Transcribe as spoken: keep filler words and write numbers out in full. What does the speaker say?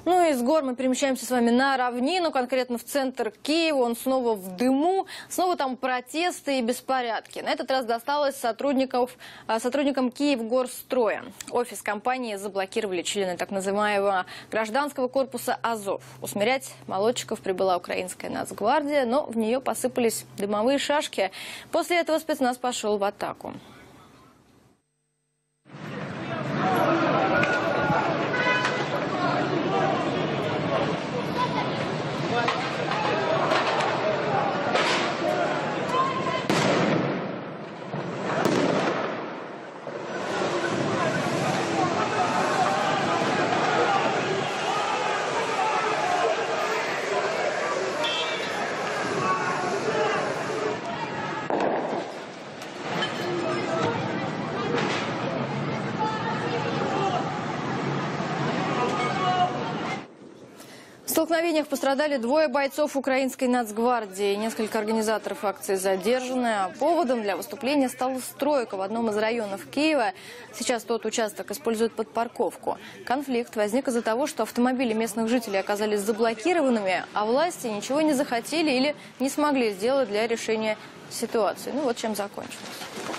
Ну и с гор мы перемещаемся с вами на равнину, конкретно в центр Киева. Он снова в дыму, снова там протесты и беспорядки. На этот раз досталось сотрудников, сотрудникам Киевгорстроя. Офис компании заблокировали члены так называемого гражданского корпуса «Азов». Усмирять молодчиков прибыла украинская нацгвардия, но в нее посыпались дымовые шашки. После этого спецназ пошел в атаку. В столкновениях пострадали двое бойцов украинской нацгвардии. Несколько организаторов акции задержаны. А поводом для выступления стала стройка в одном из районов Киева. Сейчас тот участок используют под парковку. Конфликт возник из-за того, что автомобили местных жителей оказались заблокированными, а власти ничего не захотели или не смогли сделать для решения ситуации. Ну вот чем закончилось.